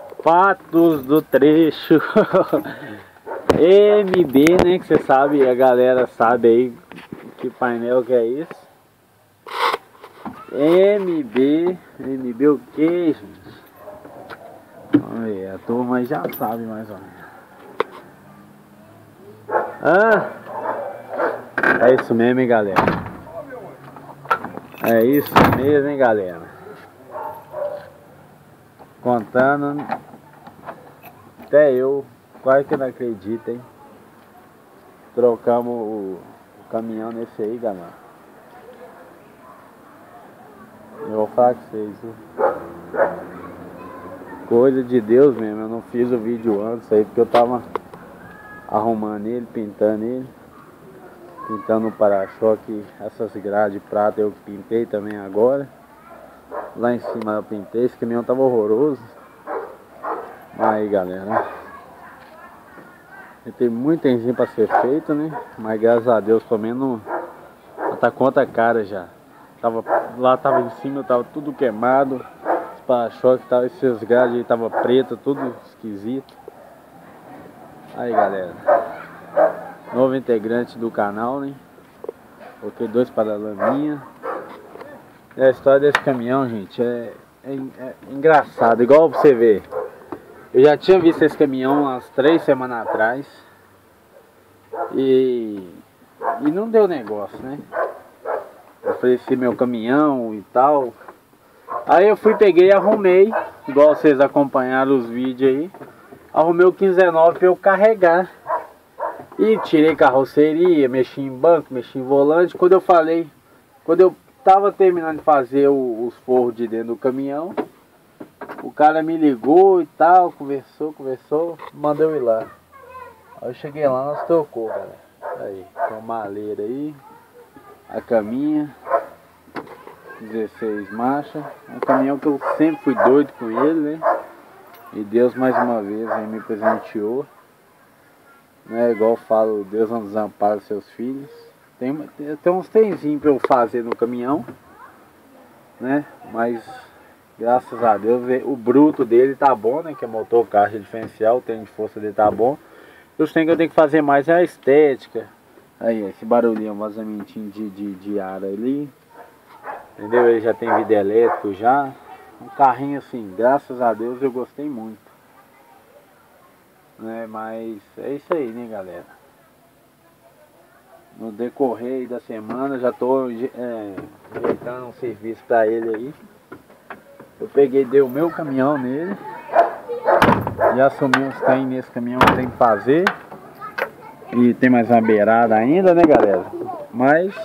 Fatos do trecho. MB, né? Que você sabe, a galera sabe aí que painel que é isso. MB o que, gente? Vamos ver, a turma já sabe mais ou menos. É isso mesmo, hein, galera? É isso mesmo, hein, galera? Contando, até eu quase que não acredito, hein? Trocamos o caminhão nesse aí, galera. Eu vou falar com vocês, viu? Coisa de Deus mesmo. Eu não fiz o vídeo antes aí porque eu tava arrumando ele, pintando ele, pintando o para-choque. Essas grades de prata eu pintei também agora. Lá em cima eu pintei. Esse caminhão tava horroroso. Aí, galera, tem muito enzinho pra ser feito, né? Mas graças a Deus pelo menos tá com outra cara já. Lá tava em cima, tava tudo queimado. Os para-choque, esses grades aí tava preto, tudo esquisito. Aí, galera, novo integrante do canal, né? Coloquei 2 paralaminhas. E a história desse caminhão, gente, é engraçado, igual você ver. Eu já tinha visto esse caminhão umas 3 semanas atrás. E não deu negócio, né? Ofereci meu caminhão e tal. Aí eu peguei e arrumei, igual vocês acompanharam os vídeos aí. Arrumei o 1519 para eu carregar. E tirei carroceria, mexi em banco, mexi em volante. Quando eu tava terminando de fazer os forros de dentro do caminhão, o cara me ligou e tal, conversou, mandou eu ir lá. Aí eu cheguei lá, nós trocou, cara. Aí, tem uma maleira aí, a caminha, 16 marchas. Um caminhão que eu sempre fui doido com ele, né? E Deus mais uma vez aí me presenteou. Né? Igual eu falo, Deus não desampara os seus filhos. Tem uns trenzinhos pra eu fazer no caminhão, né? Mas graças a Deus o bruto dele tá bom, né? Que é motor, caixa diferencial, o trem de força dele tá bom. Os trem que eu tenho que fazer mais é a estética. Aí, esse barulhinho, um vazamentinho de ar ali. Entendeu? Ele já tem vidro elétrico já. Um carrinho assim, graças a Deus eu gostei muito. Né? Mas é isso aí, né, galera? No decorrer da semana já tô ajeitando um serviço pra ele aí. Eu peguei, dei o meu caminhão nele. E assumi uns trem nesse caminhão que tem que fazer. E tem mais uma beirada ainda, né, galera? Mas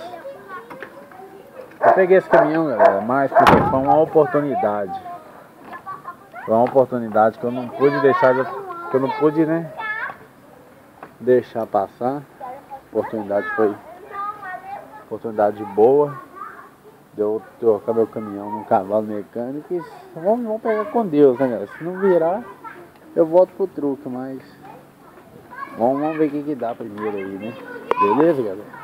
eu peguei esse caminhão, galera, mais porque foi uma oportunidade. Foi uma oportunidade que eu não pude deixar, que eu não pude, né, deixar passar. A oportunidade foi oportunidade boa. De eu trocar meu caminhão num cavalo mecânico. E vamos pegar com Deus, né, galera? Se não virar, eu volto pro truque, mas vamos ver o que dá primeiro aí, né? Beleza, galera?